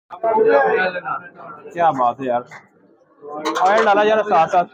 क्या बात है यार, ऑयल डाला यार साथ साथ।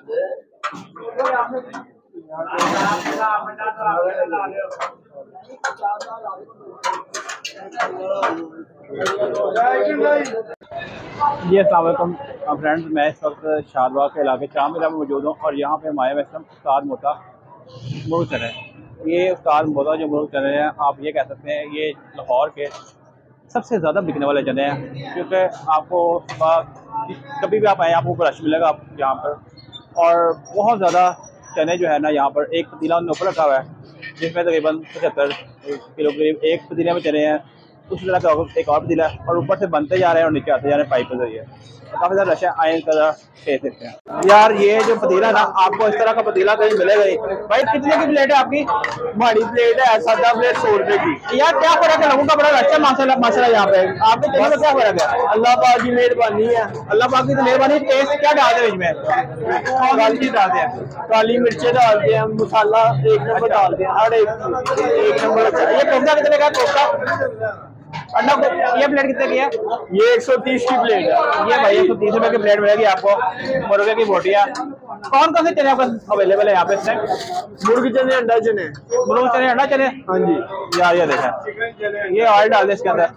जी अस्सलाम वालेकुम फ्रेंड्स, मैं इस वक्त शाहबाग के इलाके चामिला में मौजूद हूँ और यहाँ पे हमारे वैसे उस्ताद मोता मुर्ग चने। ये उस्ताद मोता जो मुर्ग चने हैं, आप ये कह सकते हैं ये लाहौर के सबसे ज़्यादा बिकने वाले चने हैं, क्योंकि आपको कभी भी आप आए आपको रश मिलेगा आप यहाँ पर। और बहुत ज़्यादा चने जो है ना यहाँ पर एक पतीला उन्होंने ऊपर रखा हुआ है जिसमें तकरीबन 75 किलो करीब एक पतीले में चने हैं। उसी तरह का एक और पतीला है और ऊपर से बनते जा रहे हैं और नीचे आते जा रहे हैं पाइप के जरिए। काफ़ी ज़्यादा रश है, आए तरह कह सकते हैं। यार ये जो पतीला ना आपको इस तरह का पतीला कहीं मिलेगा ही। भाई कितने की प्लेट है आपकी? बड़ी प्लेट है, सादा प्लेट 100 रुपए की। यार क्या फर्क है, लोगों का बड़ा रश है माशाल्लाह माशाल्लाह। यहाँ पे आपके चने में क्या फर्क है? अल्लाह पाक की मेहरबानी है, अल्लाह पाक की मेहरबानी। टेस्ट क्या डालते हैं इसमें? काली चीज डालते हैं, काली मिर्चें डालते हैं, मसाला एक नंबर डालते हैं, हर एक नंबर। ये कोफ्ता कितने का? कोफ्ता अंडा ये प्लेट कितने की है? ये 130 की प्लेट है। ये भाई 130 रुपए की प्लेट मिलेगी आपको मुर्गे की बोटियाँ। कौन कौन से चने आपका अवेलेबल है यहाँ पे? मुर्गी चने, अंडा चने, मुर्ग चने, अंडा चने। हाँ जी यार ये देखें, ये ऑयल डाल दे इसके अंदर।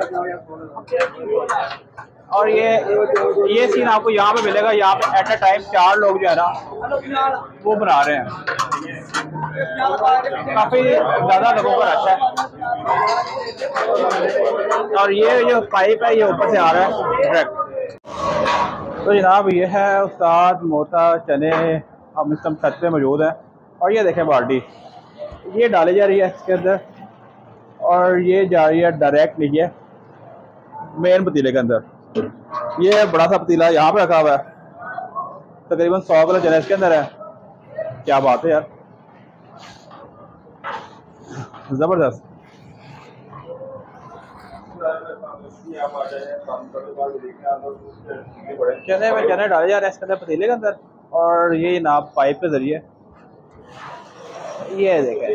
और ये सीन आपको यहाँ पे मिलेगा। यहाँ पे एट अ टाइम 4 लोग जो है ना वो बना रहे हैं। काफी ज्यादा लोगों का रश है। और ये जो पाइप है ये ऊपर से आ रहा है डायरेक्ट। तो जनाब ये है उस्ताद मोता चने, हम इस समय छत पे मौजूद है। और ये देखें बाल्टी, ये डाली जा रही है इसके अंदर और ये जा रही है डायरेक्ट नीचे मेन पतीले के अंदर। ये बड़ा सा पतीला यहाँ पे रखा हुआ है, तकरीबन 100 किलो चने इसके अंदर है। क्या बात है यार, जबरदस्त। चने में चने डाले जा रहे हैं इसके अंदर पतीले के अंदर और ये नाप पाइप के जरिए ये देखें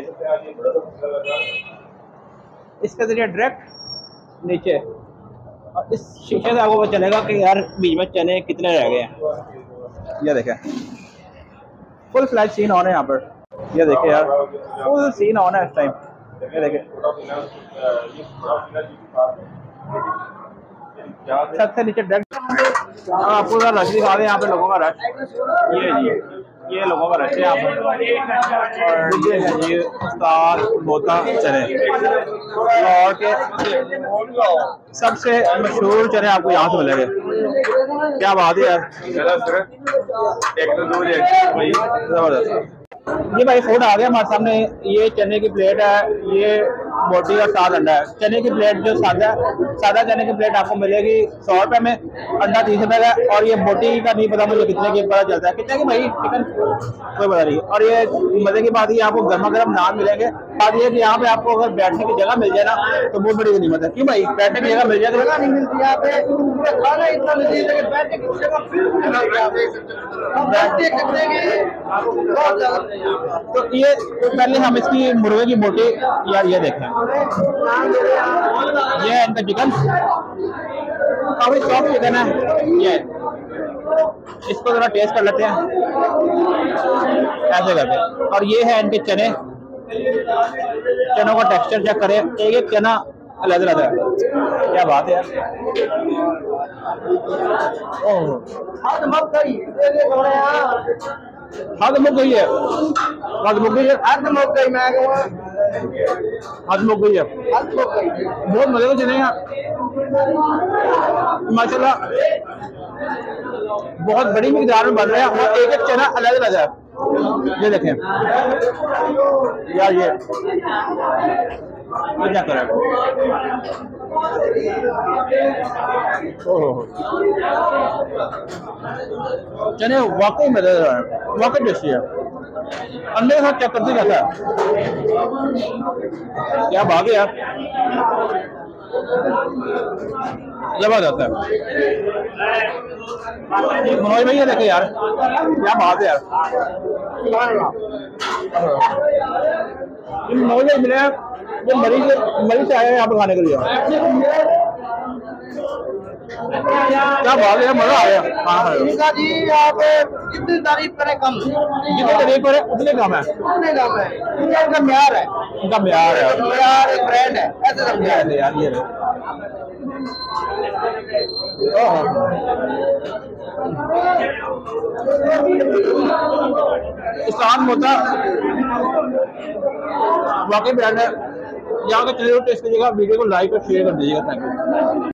इसके जरिए डायरेक्ट नीचे। और इस शीशे से आपको पता चलेगा कि यार बीच में चने कितने रह गए हैं। ये देखें फुल फ्लैश सीन ऑन है यहाँ पर। ये देखें यार फुल सीन ऑन है इस टाइम। ये देखें छत से नीचे डायरेक्ट आपको रश दिखा दें। यहाँ पे लोगों का रश, ये लोगों का रश है यहाँ पर। और ये है जी उस्ताद मोता चने, लाहौर के सबसे मशहूर चने आपको यहाँ से मिलेंगे। क्या बात है यार, जबरदस्त। ये भाई फूड आ गया हमारे सामने। ये चने की प्लेट है, ये बोटी और साथ अंडा है। चने की प्लेट जो सादा चने की प्लेट आपको मिलेगी 100 रुपए में, अंडा 30 रुपए का। और ये बोटी का नहीं पता मुझे कितने की, पता चलता है कितने की भाई चिकन कोई पता नहीं। और ये मजे की बात ये आपको गर्मा गर्म नान मिलेंगे। बात ये कि यहाँ पे आपको अगर बैठने की जगह मिल जाए ना तो बहुत बड़ी गनीमत है। क्यों भाई बैठने की जगह मिल जाए? जगह नहीं मिलती यहाँ पे, खाना इतना लजीज है कि बैठने की जगह। तो ये पहले हम इसकी मुर्गे की बोटी यार ये देखें, ये है इनका चिकन, काफी सॉफ्ट चिकन है। ये इसको जरा टेस्ट कर लेते हैं ऐसे करके। और ये है इनके चने, चनों का टेक्सचर चेक करें, एक एक चना अलग अलग है। क्या बात है यार, हद मुक गई है, हद मुक गई है, हद मुक गई, मैं हद मुक गई है। बहुत मजे के चने हैं माशाल्लाह, बहुत बड़ी मिकदार में बन रहे हैं और एक एक चना अलग अलग है। ये देखें यार, ये क्या करें। चने वाकई मजेदार है, वाकई टेस्टी है। अंडे के साथ चेक करते जाता है। क्या बात है यार, जबरदस्त है। मनोज भाई ये देखे यार, क्या बात है यार। मनोज भाई मिले, ये मरीज से आए हैं यहाँ पर खाने के लिए। क्या बात है, मजा आ गया खाना खाने में। इनका जी आप जितनी तारीफ करें कम है, जितने तारीफ करे उतने कम है। उतने कम है। इनका म्यार है, इनका म्यार है, म्यार एक ब्रांड है, ऐसे समझे। ऐसे यार ये उस्ताद मोता वाकई ब्रांड है। यहाँ का चलिए टेस्ट करिएगा, वीडियो को लाइक और शेयर कर दीजिएगा। Thank you.